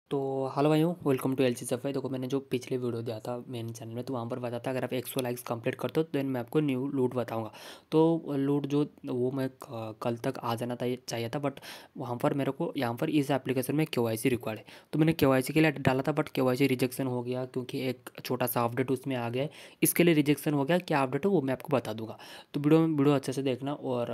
तो हेलो भाइयों, welcome to LC सफ़ाई। देखो, मैंने जो पिछले वीडियो दिया था मेन चैनल में, तो वहाँ पर बताया था अगर आप 100 लाइक्स कंप्लीट करते हो तो देन मैं आपको न्यू लूट बताऊंगा। तो लूट जो वो मैं कल तक आ जाना था चाहिए था, बट वहाँ पर मेरे को यहाँ पर इस एप्लीकेशन में केवाईसी रिक्वायर्ड है। तो मैंने केवाईसी के लिए डाला था, बट केवाईसी रिजेक्शन हो गया क्योंकि एक छोटा सा अपडेट उसमें आ गया है। इसके लिए रिजेक्शन हो गया। क्या अपडेट है वो मैं आपको बता दूंगा। तो वीडियो अच्छे से देखना। और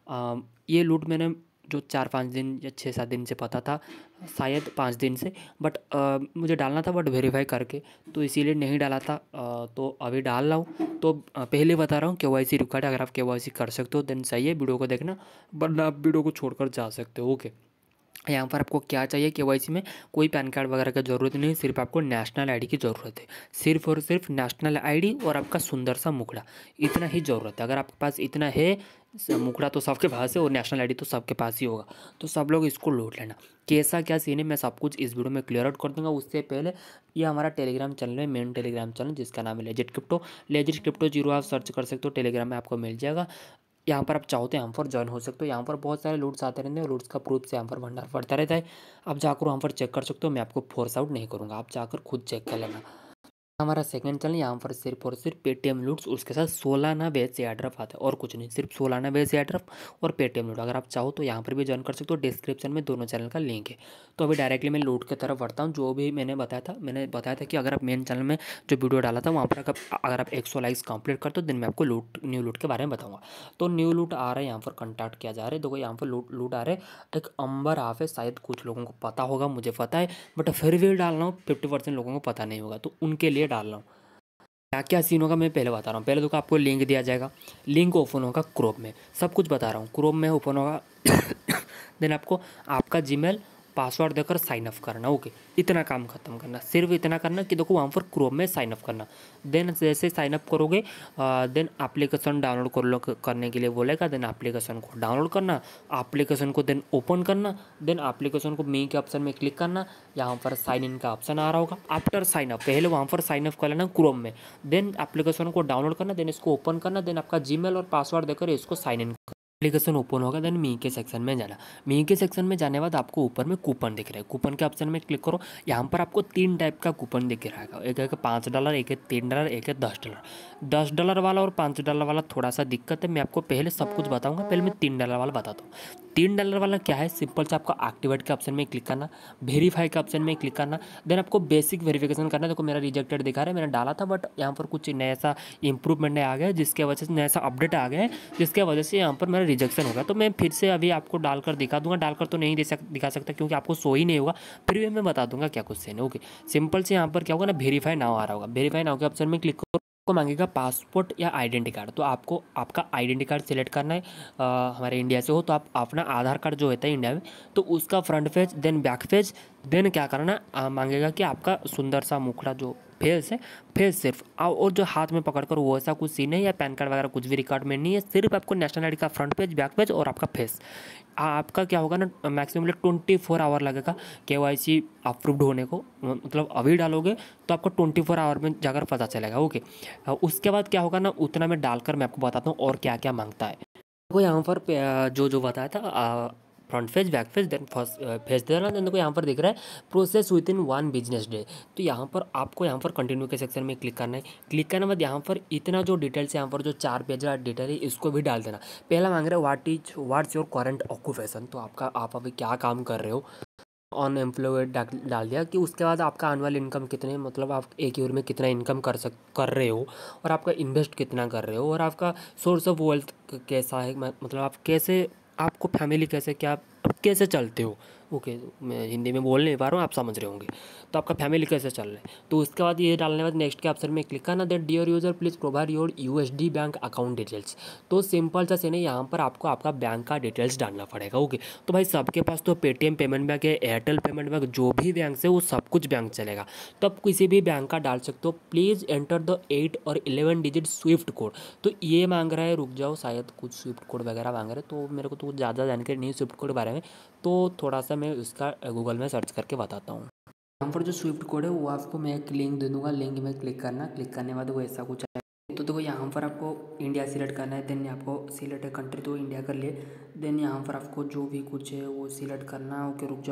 ये लूट मैंने जो 4-5 दिन या 6-7 दिन से पता था, शायद 5 दिन से, बट मुझे डालना था बट वेरीफाई करके, तो इसीलिए नहीं डाला था। तो अभी डाल रहा हूँ। तो पहले बता रहा हूँ केवाईसी रिक्वायर्ड है। अगर आप केवाईसी कर सकते हो देन सही है, वीडियो को देखना, वरना आप वीडियो को छोड़कर जा सकते हो। ओके, यहाँ पर आपको क्या चाहिए केवाईसी में? कोई पैन कार्ड वगैरह की ज़रूरत नहीं, सिर्फ आपको नेशनल आईडी की ज़रूरत है। सिर्फ और सिर्फ नेशनल आईडी और आपका सुंदर सा मुखड़ा, इतना ही ज़रूरत है। अगर आपके पास इतना है, मुखड़ा तो सबके पास है और नेशनल आईडी तो सबके पास ही होगा, तो सब लोग इसको लूट लेना। कैसा क्या सीन है मैं सब कुछ इस वीडियो में क्लियर आउट कर दूंगा। उससे पहले ये हमारा टेलीग्राम चैनल है, मेन टेलीग्राम चैनल, जिसका नाम है लेजिट क्रिप्टो। लेजिट क्रिप्टो 0 आप सर्च कर सकते हो, टेलीग्राम में आपको मिल जाएगा। यहाँ पर आप चाहो तो यहाँ पर ज्वाइन हो सकते हो। यहाँ पर बहुत सारे लूट्स आते रहते हैं, लूट्स का प्रूफ से यहाँ पर भंडार पड़ता रहता है। आप जाकर वहाँ पर चेक कर सकते हो। मैं आपको फोर्स आउट नहीं करूँगा, आप जाकर खुद चेक कर लेना। हमारा सेकंड चैनल, यहाँ पर सिर्फ और सिर्फ पेटीएम लूट्स, उसके साथ सोलाना बेस से एड्रॉप आता है और कुछ नहीं, सिर्फ सोलाना बेस से एड्रॉप और पेटीएम लूट। अगर आप चाहो तो यहाँ पर भी ज्वाइन कर सकते हो, डिस्क्रिप्शन में दोनों चैनल का लिंक है। तो अभी डायरेक्टली मैं लूट की तरफ बढ़ता हूँ। जो भी मैंने बताया था कि अगर आप मेन चैनल में जो वीडियो डाला था वहाँ पर अगर आप 100 लाइक्स कंप्लीट करते हो देन मैं आपको न्यू लूट के बारे में बताऊँगा। तो न्यू लूट आ रहा है, यहाँ पर कंटैक्ट किया जा रहा है। देखो यहाँ पर लूट आ रहे हैं। एक अंबर हाफ है, शायद कुछ लोगों को पता होगा, मुझे पता है, बट फिर भी डाल रहा हूँ। 50% लोगों को पता नहीं होगा, तो उनके लिए डाल रहा हूँ। क्या क्या सीन होगा मैं पहले बता रहा हूँ। पहले तो आपको लिंक दिया जाएगा, लिंक ओपन होगा क्रोम में, सब कुछ बता रहा हूँ। क्रोम में ओपन होगा देन आपको आपका जीमेल पासवर्ड देकर साइन अप करना। ओके, इतना काम खत्म करना, सिर्फ इतना करना कि देखो वहाँ पर क्रोम में साइन अप करना। देन जैसे साइन अप करोगे देन एप्लीकेशन डाउनलोड करने के लिए बोलेगा। देन एप्लीकेशन को डाउनलोड करना, एप्लीकेशन को देन ओपन करना। देन एप्लीकेशन को मी के ऑप्शन में क्लिक करना, यहाँ पर साइन इन का ऑप्शन आ रहा होगा। आफ्टर साइन अप, पहले वहाँ पर साइन अप कर लेना क्रोम में, देन एप्लीकेशन को डाउनलोड करना, देन इसको ओपन करना, देन आपका जीमेल और पासवर्ड देकर इसको साइन इन। एप्लीकेशन ओपन होगा, देन मी के सेक्शन में जाना। मी के सेक्शन में जाने के बाद आपको ऊपर में कूपन दिख रहा है, कूपन के ऑप्शन में क्लिक करो। यहाँ पर आपको 3 टाइप का कूपन दिख रहा है, एक है $5, एक है $3, एक है $10। $10 वाला और $5 वाला थोड़ा सा दिक्कत है, मैं आपको पहले सब कुछ बताऊंगा। पहले मैं $3 वाला बताता हूँ। $3 वाला क्या है, सिंपल से आपको एक्टिवेट के ऑप्शन में क्लिक करना, वेरीफाई के ऑप्शन में क्लिक करना, देन आपको बेसिक वेरिफिकेशन करना। देखो मेरा रिजेक्टेड दिखा रहा है, मैंने डाला था बट यहाँ पर कुछ नया सा इंप्रूवमेंट आ गया है, जिसके वजह से नया सा अपडेट आ गया है, जिसके वजह से यहाँ पर मेरा रिजेक्शन होगा। तो मैं फिर से अभी आपको डालकर दिखा दूंगा। डालकर तो नहीं दिखा सकता क्योंकि आपको शो ही नहीं होगा, फिर भी मैं बता दूंगा क्या कुछ है। ओके, सिंपल से यहाँ पर क्या होगा ना, वेरीफाई नाउ आ रहा होगा, वेरीफाई नाउ के ऑप्शन में क्लिक करो। आपको मांगेगा पासपोर्ट या आइडेंटिटी कार्ड, तो आपको आपका आइडेंटिटी कार्ड सिलेक्ट करना है। हमारे इंडिया से हो तो आप अपना आधार कार्ड जो होता है इंडिया में, तो उसका front page then back page, then क्या करना मांगेगा कि आपका सुंदर सा मुखड़ा जो फेस है, फेस सिर्फ और जो हाथ में पकड़कर वो ऐसा कुछ सीन है या पैन कार्ड वगैरह कुछ भी रिकॉर्ड में नहीं है, सिर्फ आपको नेशनल आईडी का फ्रंट पेज, बैक पेज और आपका फेस। आपका क्या होगा ना, मैक्सिमम 24 आवर लगेगा केवाईसी अप्रूव्ड होने को। मतलब अभी डालोगे तो आपको 24 आवर में जाकर पता चलेगा। ओके, उसके बाद क्या होगा ना, उतना मैं डालकर मैं आपको बताता हूँ और क्या क्या मांगता है। देखो यहाँ पर जो जो बताया था, front phase back phase then first phase देना। देन देखो यहाँ पर दिख रहा है process within 1 business day. तो यहाँ पर आपको यहाँ पर कंटिन्यू के सेक्शन में क्लिक करना है। क्लिक करने के बाद यहाँ पर इतना जो डिटेल्स है, यहाँ पर जो 4 पेज का डिटेल है, इसको भी डाल देना। पहला मांग रहा है व्हाट्स योर करंट ऑक्यूपेशन, तो आप अभी क्या काम कर रहे हो, अनएम्प्लॉयड डाल दिया। कि उसके बाद आपका आने वाली इनकम कितने, मतलब आप एक ईयर में कितना इनकम कर रहे हो, और आपका इन्वेस्ट कितना कर रहे हो, और आपका सोर्स ऑफ वेल्थ कैसा है, मतलब आप कैसे, आपको फैमिली कैसे, क्या आप कैसे चलते हो। ओके, मैं हिंदी में बोल नहीं पा रहा हूँ, आप समझ रहे होंगे। तो आपका फैमिली कैसे चल रहा है, तो उसके बाद ये डालने के बाद नेक्स्ट के ऑप्शन में क्लिक करना। That dear user please provide your USD bank account details. तो सिंपल सा सीन है, यहाँ पर आपको आपका बैंक का डिटेल्स डालना पड़ेगा। ओके, तो भाई सबके पास तो पेटीएम पेमेंट बैंक है, एयरटेल पेमेंट बैंक, जो भी बैंक है वो सब कुछ बैंक चलेगा। तो आप किसी भी बैंक का डाल सकते हो। प्लीज़ एंटर द 8 और 11 डिजिट स्विफ्ट कोड। तो ये मांग रहा है, रुक जाओ, शायद कुछ स्विफ्ट कोड वगैरह मांग रहे हैं, तो मेरे को तो ज़्यादा जानकारी नहीं स्विफ्ट कोड के बारे में, तो थोड़ा सा मैं उसका गूगल में सर्च करके बताता हूँ। यहाँ पर जो स्विफ्ट कोड है वो आपको मैं एक लिंक दे दूँगा, लिंक में क्लिक करना। क्लिक करने के बाद वो ऐसा कुछ है। तो देखो यहाँ पर आपको इंडिया सिलेक्ट करना है, देन आपको सिलेक्ट है कंट्री, तो इंडिया कर लिए। देन यहाँ पर आपको जो भी कुछ है वो सिलेक्ट करना। ओके, रुक जाओ।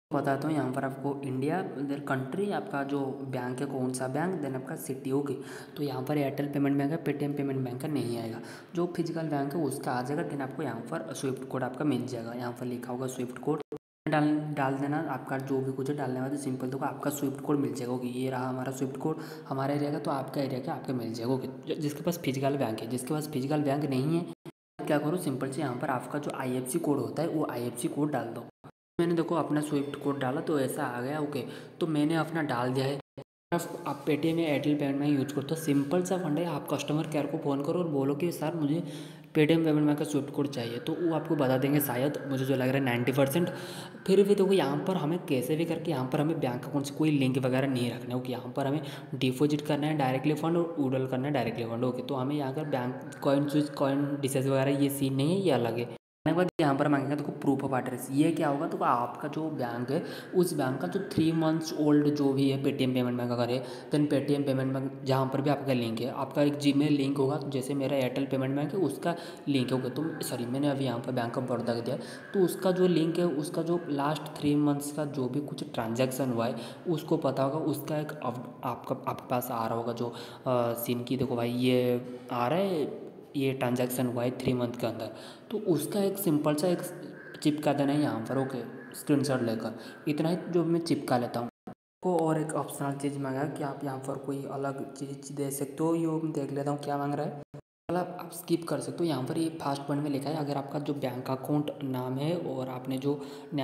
बताता हूँ यहाँ पर आपको इंडिया, देन कंट्री, आपका जो बैंक है कौन सा बैंक, देन आपका सिटी। ओके, तो यहाँ पर एयरटेल पेमेंट बैंक है, पेटीएम पेमेंट बैंक का नहीं आएगा। जो फिजिकल बैंक है उसका आ जाएगा। देन आपको यहाँ पर स्विफ्ट कोड आपका मिल जाएगा। यहाँ पर लिखा होगा स्विफ्ट कोड, डाल डाल देना। आपका जो भी कुछ है डालने वाला सिंपल तो आपका स्विफ्ट कोड मिल जाएगा। ओके, ये रहा हमारा स्विफ्ट कोड। हमारा एरिया का तो आपका एरिया का आपका मिल जाएगा। ओके, जिसके पास फिजिकल बैंक है, जिसके पास फिजिकल बैंक नहीं है क्या करो, सिंपल से यहाँ पर आपका जो IFSC कोड होता है वो IFSC कोड डाल दो। मैंने देखो अपना स्विफ्ट कोड डाला तो ऐसा आ गया। ओके, तो मैंने अपना डाल दिया है। आप पेटीएम या एयरटेल पेमेंट में यूज करते हो, सिंपल सा फंड है। आप कस्टमर केयर को फ़ोन करो और बोलो कि सर मुझे पेटीएम पेमेंट बैंक का स्विफ्ट कोड चाहिए, तो वो आपको बता देंगे शायद, मुझे जो लग रहा है 90%। फिर भी देखो यहाँ पर हमें कैसे भी करके यहाँ पर हमें बैंक अकाउंट से कोई लिंक वगैरह नहीं रखना है। ओके, यहाँ पर हमें डिपॉजिट करना है डायरेक्टली फंड और विड्रॉल करना है डायरेक्टली फंड। ओके, तो हमें यहाँ पर बैंक कॉइन स्विच कॉइन डिसेज वगैरह ये सीन नहीं है, ये अलग है। के बाद यहाँ पर मांगेगा देखो प्रूफ ऑफ एड्रेस। ये क्या होगा, तो आपका जो बैंक है उस बैंक का जो 3 मंथ्स ओल्ड जो भी है पेटीएम पेमेंट बैंक अगर है, देन पेटीएम पेमेंट बैंक जहाँ पर भी आपका लिंक है, आपका एक जीमेल लिंक होगा। तो जैसे मेरा एयरटेल पेमेंट बैंक है उसका लिंक होगा, तो सॉरी मैंने अभी यहाँ पर बैंक ऑफ बड़ौदा का दिया, तो उसका जो लिंक है, उसका जो लास्ट 3 मंथ्स का जो भी कुछ ट्रांजैक्शन हुआ है उसको पता होगा। उसका एक आपके पास आ रहा होगा जो सीन की, देखो भाई ये आ रहा है, ये ट्रांजैक्शन हुआ है 3 मंथ के अंदर, तो उसका एक सिंपल सा एक चिपका देना है यहाँ पर। ओके, स्क्रीनशॉट लेकर इतना ही जो मैं चिपका लेता हूँ को। और एक ऑप्शनल चीज़ मांगा कि आप यहाँ पर कोई अलग चीज़ दे सकते हो। यो देख लेता हूँ क्या मांग रहा है, मतलब आप स्किप कर सकते हो। यहाँ पर ये फास्ट पॉइंट में लिखा है, अगर आपका जो बैंक अकाउंट नाम है और आपने जो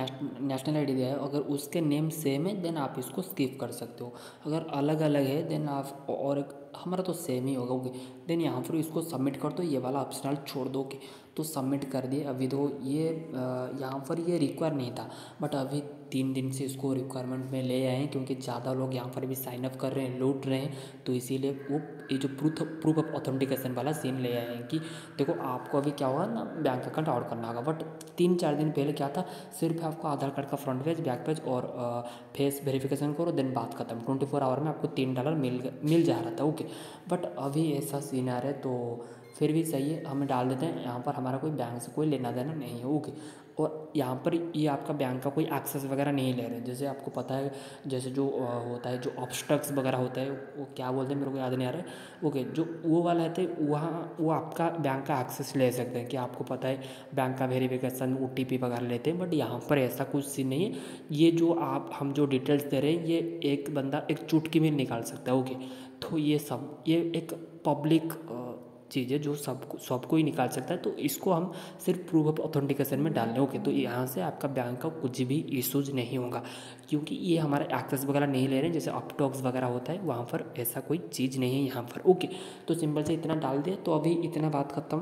नेशनल आईडी दिया है अगर उसके नेम सेम है देन आप इसको स्किप कर सकते हो। अगर अलग अलग है देन आप, और हमारा तो सेम ही होगा। ओके, देन यहाँ पर इसको सबमिट कर दो, ये वाला ऑप्शनल छोड़ दो। ओके, तो सबमिट कर दिए। अभी तो ये यहाँ पर ये रिक्वायर नहीं था, बट अभी 3 दिन से इसको रिक्वायरमेंट में ले आए हैं क्योंकि ज़्यादा लोग यहाँ पर भी साइन अप कर रहे हैं, लूट रहे हैं, तो इसीलिए वो ये जो प्रूफ ऑफ ऑथेंटिकेशन वाला सीन ले आए हैं कि देखो आपको अभी क्या होगा ना, बैंक अकाउंट ऐड करना होगा। बट 3-4 दिन पहले क्या था, सिर्फ आपको आधार कार्ड का फ्रंट पेज, बैक पेज और फेस वेरिफिकेशन करो देन बात खत्म। 24 आवर में आपको $3 मिल जा रहा था। ओके, बट अभी ऐसा सीन आ रहा है, तो फिर भी सही है, हमें डाल देते हैं। यहाँ पर हमारा कोई बैंक से कोई लेना देना नहीं है। ओके, और यहाँ पर ये आपका बैंक का कोई एक्सेस वगैरह नहीं ले रहे, जैसे आपको पता है, जैसे जो होता है जो ऑब्स्ट्रक्स वगैरह होता है, वो क्या बोलते हैं मेरे को याद नहीं आ रहा है। ओके, जो वो वाला रहते हैं वहाँ वो आपका बैंक का एक्सेस ले सकते हैं कि आपको पता है बैंक का वेरिफिकेशन OTP वगैरह लेते हैं, बट यहाँ पर ऐसा कुछ सीन नहीं है। ये जो हम जो डिटेल्स दे रहे हैं ये एक बंदा एक चुटकी में निकाल सकता है। ओके, तो ये एक पब्लिक चीज़ है जो सबको ही निकाल सकता है, तो इसको हम सिर्फ प्रूफ ऑफ ऑथेंटिकेशन में डाल लें। ओके, तो यहाँ से आपका बैंक का कुछ भी इशूज़ नहीं होगा क्योंकि ये हमारा एक्सेस वगैरह नहीं ले रहे हैं, जैसे अपटॉक्स वगैरह होता है वहाँ पर ऐसा कोई चीज़ नहीं है यहाँ पर। ओके, तो सिंपल से इतना डाल दिया, तो अभी इतना बात खत्म।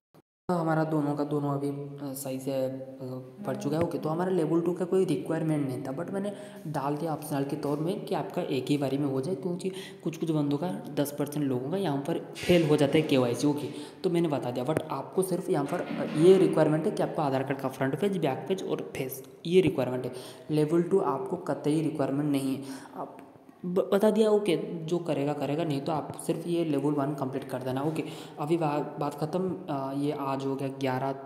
हमारा दोनों का दोनों अभी सही से पढ़ चुका है। ओके, तो हमारा लेवल 2 का कोई रिक्वायरमेंट नहीं था, बट मैंने डाल दिया ऑप्शनल के तौर में कि आपका एक ही बारी में हो जाए, क्योंकि कुछ बंदों का 10% लोगों का यहाँ पर फेल हो जाता है KYC। ओके, तो मैंने बता दिया, बट आपको सिर्फ यहाँ पर ये रिक्वायरमेंट है कि आपका आधार कार्ड का फ्रंट पेज, बैक पेज और फेस, ये रिक्वायरमेंट है। लेवल 2 आपको कतई रिक्वायरमेंट नहीं है। आप बता दिया। ओके, जो करेगा करेगा, नहीं तो आप सिर्फ ये लेवल 1 कंप्लीट कर देना। ओके, अभी बात ख़त्म। ये आज हो गया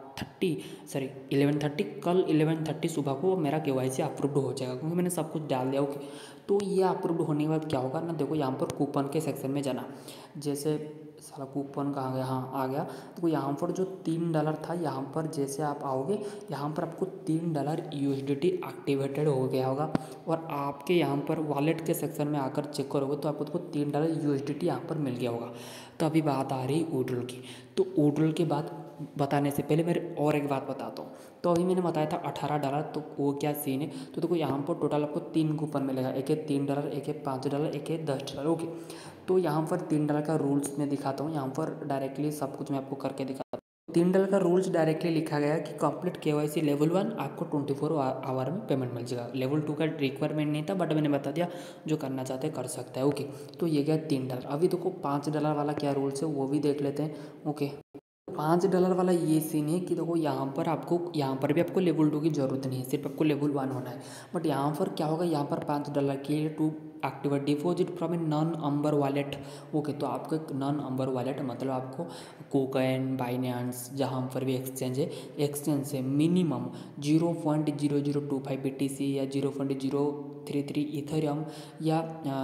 11:30 कल 11:30 सुबह को मेरा KYC अप्रूव्ड हो जाएगा क्योंकि मैंने सब कुछ डाल दिया। ओके, तो ये अप्रूव्ड होने के बाद क्या होगा ना, देखो यहाँ पर कूपन के सेक्शन में जाना, जैसे सारा कूपन कहाँ गया, हाँ आ गया। तो यहाँ पर जो $3 था, यहाँ पर जैसे आप आओगे यहाँ पर आपको $3 USDT एक्टिवेटेड हो गया होगा, और आपके यहाँ पर वॉलेट के सेक्शन में आकर चेक करोगे तो आपको $3 USDT यहाँ पर मिल गया होगा। तो अभी बात आ रही विड्रॉल की, तो विड्रॉल की बात बताने से पहले मेरे और एक बात बताता हूँ। तो अभी मैंने बताया था $18, तो वो क्या सीन है, तो देखो यहाँ पर टोटल आपको 3 कूपन मिलेगा, एक है $3, एक है $5, एक है $10। ओके, तो यहाँ पर $3 का रूल्स मैं दिखाता हूँ, यहाँ पर डायरेक्टली सब कुछ मैं आपको करके दिखाता हूँ। $3 का रूल्स डायरेक्टली लिखा गया है कि कंप्लीट KYC लेवल 1 आपको 24 आवर में पेमेंट मिल जाएगा। लेवल 2 का रिक्वायरमेंट नहीं था, बट मैंने बता दिया जो करना चाहते हैं कर सकता है। ओके, तो ये गया $3। अभी देखो $5 वाला क्या रूल्स है वो भी देख लेते हैं। ओके, $5 वाला ये सीन है कि देखो यहाँ पर भी आपको लेवल 2 की ज़रूरत नहीं है, सिर्फ आपको लेवल 1 होना है। बट यहाँ पर क्या होगा, यहाँ पर $5 के लिए activate deposit from a non amber wallet. Okay, तो आपको एक नॉन अम्बर वॉलेट मतलब आपको कोकैन, बाइनेंस, जहाँ पर भी एक्सचेंज है, एक्सचेंज से मिनिमम 0.0025 BTC या 0.033 इथेरियम या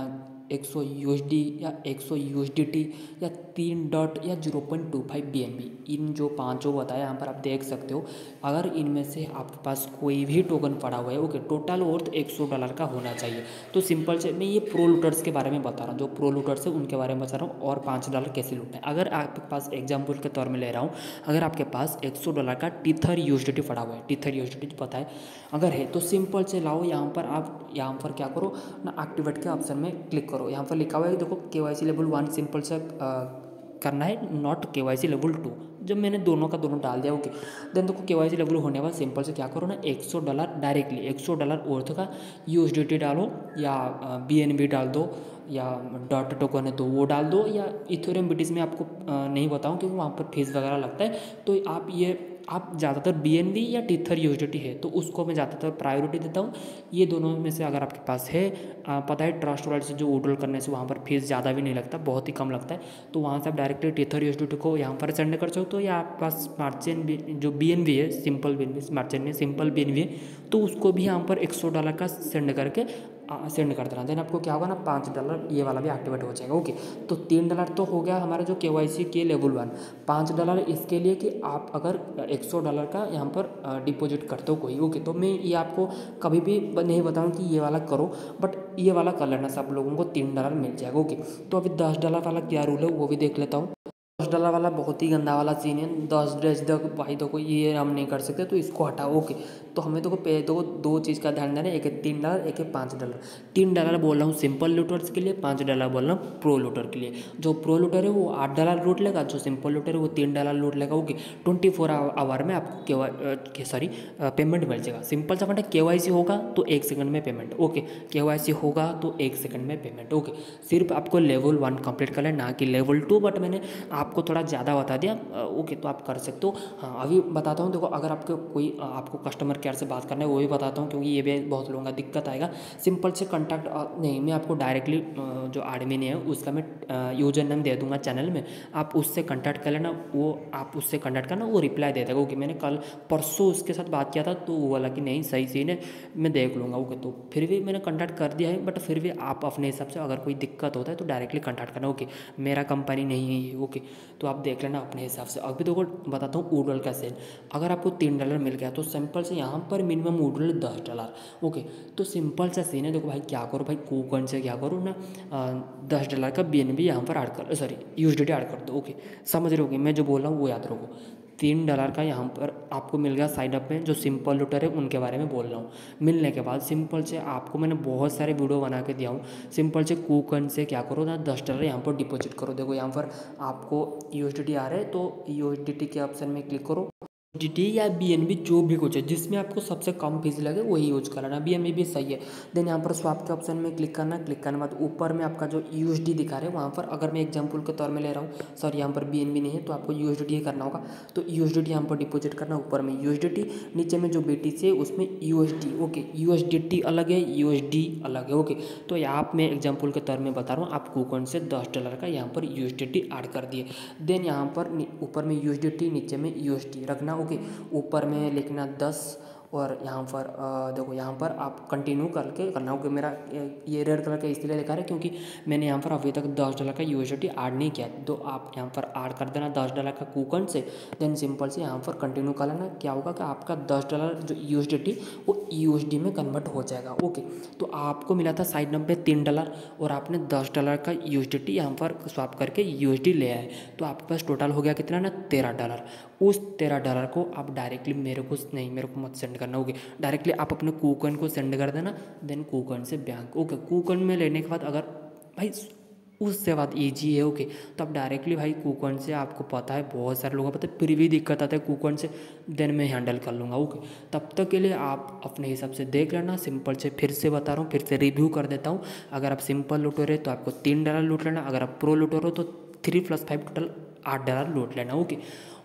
100 USD या 100 USDT या 3 डॉट या 0.25 BNB, इन जो पांचों बताया यहाँ पर आप देख सकते हो। अगर इनमें से आपके पास कोई भी टोकन पड़ा हुआ है, ओके, टोटल वर्थ $100 का होना चाहिए। तो सिंपल से मैं ये प्रो लूटर्स के बारे में बता रहा हूँ, जो प्रो लूटर्स है उनके बारे में बता रहा हूँ, और $5 कैसे लूटना है। अगर आपके पास एग्जाम्पल के तौर में ले रहा हूँ, अगर आपके पास $100 का टीथर USDT पड़ा हुआ है, टीथर USDT पता है अगर है, तो सिंपल से लाओ यहाँ पर, आप यहाँ पर क्या करो ना, एक्टिवेट के ऑप्शन में क्लिक करो। यहाँ पर लिखा हुआ है देखो KYC लेवल 1 सिंपल से करना है, नॉट KYC लेवल 2। जब मैंने दोनों का दोनों डाल दिया, ओके, देन देखो KYC लेवल होने बाद सिंपल से क्या करो ना, $100 डायरेक्टली $100 वर्थ का USDT डालो, या BNB डाल दो, या डॉट टोकन है तो वो डाल दो, या इथेरियम BTC में आपको नहीं बताऊँ क्योंकि वहाँ पर फीस वगैरह लगता है। तो आप ज़्यादातर BNB या टीथर USDT है तो उसको मैं ज़्यादातर प्रायोरिटी देता हूँ। ये दोनों में से अगर आपके पास है, पता है ट्रस्ट वॉलेट से जो विड्रॉल करने से वहाँ पर फीस ज़्यादा भी नहीं लगता, बहुत ही कम लगता है, तो वहाँ से आप डायरेक्टली टीथर USDT को यहाँ पर सेंड कर सकते हो। या आपके पास स्मार्ट चेन भी जो BNB है, सिंपल BNB, स्मार्ट चेन में सिंपल BNB है, तो उसको भी यहाँ पर $100 का सेंड करके सेंड कर देना। देन आपको क्या होगा ना, $5 ये वाला भी एक्टिवेट हो जाएगा। ओके, तो $3 तो हो गया हमारा जो KYC के लेवल 1। $5 इसके लिए कि आप अगर $100 का यहाँ पर डिपॉजिट करते हो कोई, ओके, तो मैं ये आपको कभी भी नहीं बताऊँ कि ये वाला करो, बट ये वाला कर लेना, सब लोगों को $3 मिल जाएगा। ओके, तो अभी $10 वाला क्या रूल है वो भी देख लेता हूँ। $10 वाला बहुत ही गंदा वाला सीन है। 10 ड्रेस तक भाई देखो ये हम नहीं कर सकते, तो इसको हटाओ। ओके, तो हमें देखो दो चीज़ का ध्यान देना है, एक है $3, एक है $5। $3 बोल रहा हूँ सिंपल लूटर्स के लिए, $5 बोल रहा हूँ प्रो लूटर के लिए। जो प्रो लूटर है वो $8 लूट लेगा, जो सिंपल लूटर है वो $3 लूट लेगा। ओके, 24 आवर में आपको पेमेंट मिल जाएगा। सिंपल सा फंड है, KYC होगा तो 1 सेकंड में पेमेंट। ओके, KYC होगा तो 1 सेकंड में पेमेंट। ओके, सिर्फ आपको लेवल 1 कंप्लीट कर लेना, ना कि लेवल 2, बट मैंने आपको थोड़ा ज़्यादा बता दिया। ओके, तो आप कर सकते हो। हाँ, अभी बताता हूँ, देखो अगर आपको कस्टमर केयर से बात करना है वो भी बताता हूँ, क्योंकि ये भी बहुत लोगों का दिक्कत आएगा। सिंपल से कॉन्टैक्ट नहीं, मैं आपको डायरेक्टली जो एडमिन है उसका मैं यूजर नेम दे दूंगा चैनल में, आप उससे कॉन्टैक्ट कर लेना, आप उससे कॉन्टैक्ट करना, वो रिप्लाई दे देगा। ओके, मैंने कल परसों उसके साथ बात किया था तो वो बोला कि नहीं सही सीन है, मैं देख लूँगा। ओके, तो फिर भी मैंने कॉन्टैक्ट कर दिया है, बट फिर भी आप अपने हिसाब से अगर कोई दिक्कत होता है तो डायरेक्टली कॉन्टैक्ट करना। ओके, मेरा कंपनी नहीं है ये। ओके, तो आप देख लेना अपने हिसाब से। अभी देखो बताता हूँ वुड्रॉल का सेल। अगर आपको $3 मिल गया तो सिंपल से यहाँ पर मिनिमम वुड्रॉल $10। ओके, तो सिंपल सा सीन है। देखो भाई क्या करो, भाई कूकन से क्या करो ना, $10 का BNB यहाँ पर ऐड कर, सॉरी USDT ऐड कर दो। ओके, समझ रहे हो, मैं जो बोल रहा हूँ वो याद रखो। $3 का यहाँ पर आपको मिल गया साइड अप में, जो सिंपल लूटर है उनके बारे में बोल रहा हूँ। मिलने के बाद सिंपल से आपको मैंने बहुत सारे वीडियो बना के दिया हूँ। सिंपल से कूकन से क्या करो ना, $10 यहाँ पर डिपॉजिट करो। देखो यहाँ पर आपको USDT आ रहा है तो USDT के ऑप्शन में क्लिक करो। USDT या BNB जो भी कुछ है जिसमें आपको सबसे कम फीस लगे वही यूज करना। BNB भी सही है। देन यहाँ पर स्वाप के ऑप्शन में क्लिक करना। क्लिक करने के बाद ऊपर में आपका जो USD दिखा रहे हैं वहाँ पर, अगर मैं एग्जांपल के तौर में ले रहा हूँ, सॉरी यहाँ पर BNB नहीं है तो आपको USDT ही करना होगा, तो USDT यहाँ पर डिपॉजिट करना। ऊपर में USDT, नीचे में जो BTC है उसमें USD। ओके, USDT अलग है, USD अलग है। ओके, तो यहाँ मैं एग्जाम्पल के तौर में बता रहा हूँ, आप कूकन से $10 का यहाँ पर USDT ऐड कर दिए। देन यहाँ पर ऊपर में USDT, नीचे में USD रखना। ओके, ऊपर में लिखना 10 और यहाँ पर देखो यहाँ पर आप कंटिन्यू करके करना होगा। मेरा ये रेड कलर का इसलिए लिखा है क्योंकि मैंने यहाँ पर अभी तक $10 का USDT ऐड नहीं किया, तो आप यहाँ पर ऐड कर देना $10 का कूपन से। देन सिंपल से यहाँ पर कंटिन्यू कर लेना। क्या होगा कि आपका $10 जो USDT वो USD में कन्वर्ट हो जाएगा। ओके, तो आपको मिला था साइड नंबर पे $3 और आपने $10 का USDT यहाँ पर स्वैप करके USD ले आए, तो आपके पास टोटल हो गया कितना ना, $13। उस $13 को आप डायरेक्टली मेरे को मत सेंड करना। ओके, डायरेक्टली आप अपने कूकन को सेंड कर देना। देन कूकन से बैंक। ओके, कूकन में लेने के बाद अगर भाई उससे बात ईजी है, ओके, तो आप डायरेक्टली भाई कूकन से, आपको पता है बहुत सारे लोगों को पता है फिर भी दिक्कत आता है कूकन से, देन मैं हैंडल कर लूँगा। ओके, तब तक के लिए आप अपने हिसाब से देख लेना। सिंपल से फिर से बता रहा हूँ, फिर से रिव्यू कर देता हूँ। अगर आप सिंपल लूटर है तो आपको $3 लूट लेना। अगर आप प्रो लूटर हो तो 3 + 5 टोटल $8 लूट लेना। ओके,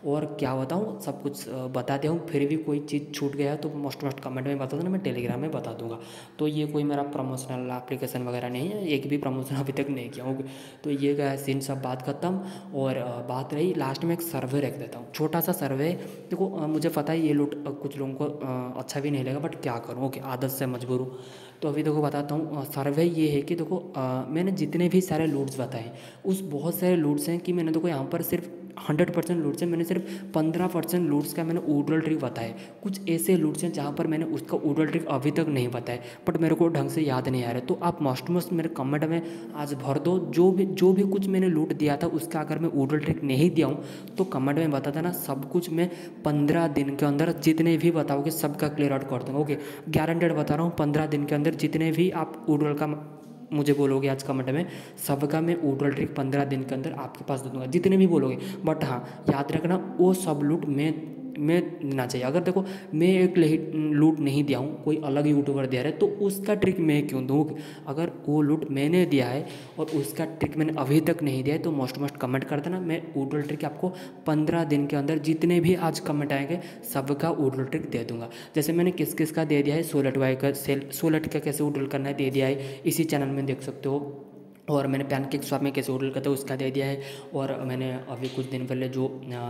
और क्या बताऊँ, सब कुछ बता दिया हूँ। फिर भी कोई चीज़ छूट गया तो मस्ट कमेंट में बता देना, मैं टेलीग्राम में बता दूँगा। तो ये कोई मेरा प्रमोशनल एप्लीकेशन वगैरह नहीं है, एक भी प्रमोशन अभी तक नहीं किया हूँ। तो ये क्या है सीन, सब बात खत्म। और बात रही लास्ट में एक सर्वे रख देता हूँ, छोटा सा सर्वे। देखो मुझे पता है ये लूट कुछ लोगों को अच्छा भी नहीं लगेगा, बट क्या करूँ, ओके आदत से मजबूर हूँ। तो अभी देखो बताता हूँ, सर्वे ये है कि देखो मैंने जितने भी सारे लूट्स बताए, उस बहुत सारे लूट्स हैं कि मैंने देखो यहाँ पर सिर्फ 100% लूट्स हैं, मैंने सिर्फ 15% लूट्स का मैंने ऊडल ट्रिक बताया। कुछ ऐसे लूट्स हैं जहाँ पर मैंने उसका ऊडल ट्रिक अभी तक नहीं बताया, बट मेरे को ढंग से याद नहीं आ रहा। तो आप मस्ट मेरे कमेंट में आज भर दो, जो भी कुछ मैंने लूट दिया था उसका अगर मैं ऊडल ट्रिक नहीं दिया हूँ तो कमेंट में बता देना। सब कुछ मैं 15 दिन के अंदर जितने भी बताओगे सबका क्लियर आउट कर दूँगा। ओके, गारंटेड बता रहा हूँ, 15 दिन के अंदर जितने भी आप ऊडल का मुझे बोलोगे आज कमेंट में, सबका मैं ऊडल ट्रिक 15 दिन के अंदर आपके पास दे दूँगा, जितने भी बोलोगे। बट हाँ याद रखना, वो सब लूट मैं देना चाहिए। अगर देखो मैं एक लूट नहीं दिया हूँ, कोई अलग यूट्यूबर दे रहा है, तो उसका ट्रिक मैं क्यों दूँ। अगर वो लूट मैंने दिया है और उसका ट्रिक मैंने अभी तक नहीं दिया है तो मस्ट कमेंट कर देना। मैं ऊडल ट्रिक आपको 15 दिन के अंदर जितने भी आज कमेंट आएंगे सबका ऊडल ट्रिक दे दूंगा। जैसे मैंने किस किस का दे दिया है, सोलट वाई का सोलट का कैसे ऊडल करना है दे दिया है, इसी चैनल में देख सकते हो। और मैंने पैनकेक स्वाप में कैसे ऊडल करता है उसका दे दिया है। और मैंने अभी कुछ दिन पहले जो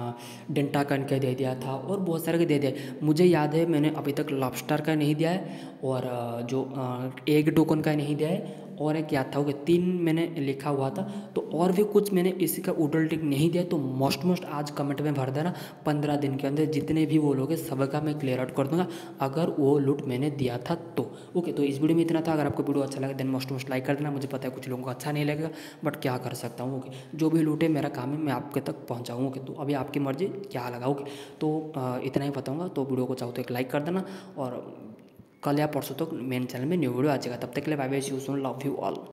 डेंटा कन का दे दिया था, और बहुत सारे का दे दिया है। मुझे याद है मैंने अभी तक लॉबस्टर का नहीं दिया है, और जो एग टोकन का नहीं दिया है, और एक याद था हो गया, 3 मैंने लिखा हुआ था। तो और भी कुछ मैंने इसी का ऊडल ट्रिक नहीं दिया। तो मस्ट आज कमेंट में भर देना, 15 दिन के अंदर जितने भी बोलोगे सबका मैं क्लियर आउट कर दूंगा, अगर वो लूट मैंने दिया था तो। ओके, तो इस वीडियो में इतना था। अगर आपको वीडियो अच्छा लगा देन मस्ट लाइक कर देना। मुझे पता है कुछ लोगों को अच्छा नहीं लगेगा, बट क्या कर सकता हूँ। ओके, जो भी लूटे मेरा काम है, मैं आपके तक पहुँचाऊँ। ओके, तो अभी आपकी मर्जी क्या लगा। ओके, तो इतना ही बताऊँगा। तो वीडियो को चाहो तो एक लाइक कर देना, और कल या परसों तक मेन चैनल में न्यू वीडियो आ जाएगा। तब तक के लिए bye bye, see you soon, love you all.